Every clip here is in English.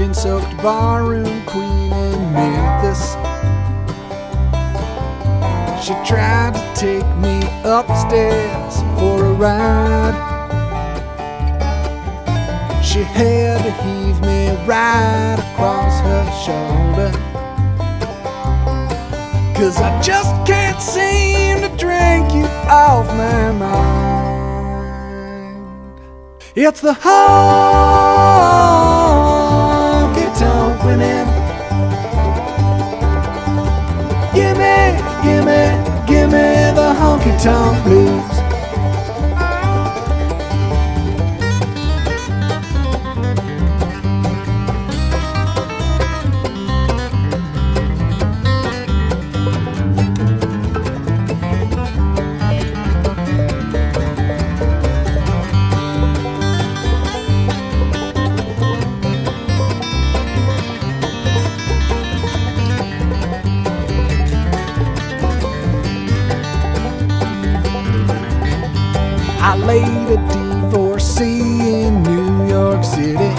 gin-soaked barroom queen in Memphis. She tried to take me upstairs for a ride. She had to heave me right across her shoulder, 'cause I just can't seem to drink you off my mind. It's the honky tonk women. Gimme, gimme, gimme the honky tonk blues. I laid a D4C in New York City.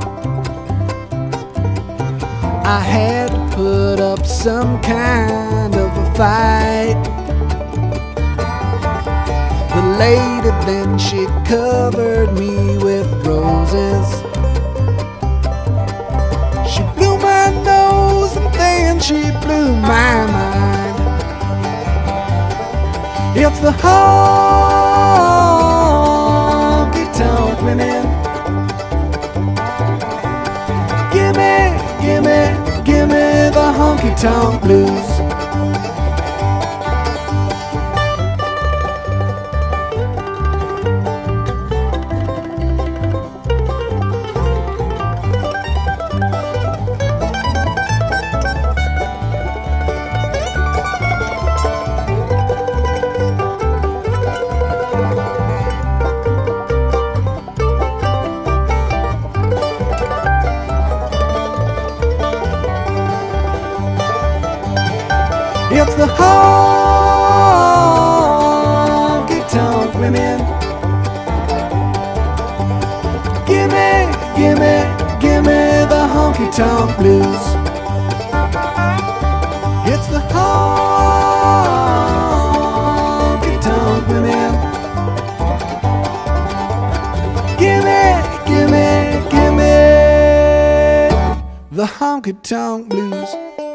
I had to put up some kind of a fight. The lady then she covered me with roses. She blew my nose and then she blew my mind. It's the honky tonk women. Gimme, gimme, gimme the honky tonk blues. It's the honky tonk women. Gimme, gimme, gimme the honky tonk blues. It's the honky tonk women. Gimme, gimme, gimme the honky tonk blues.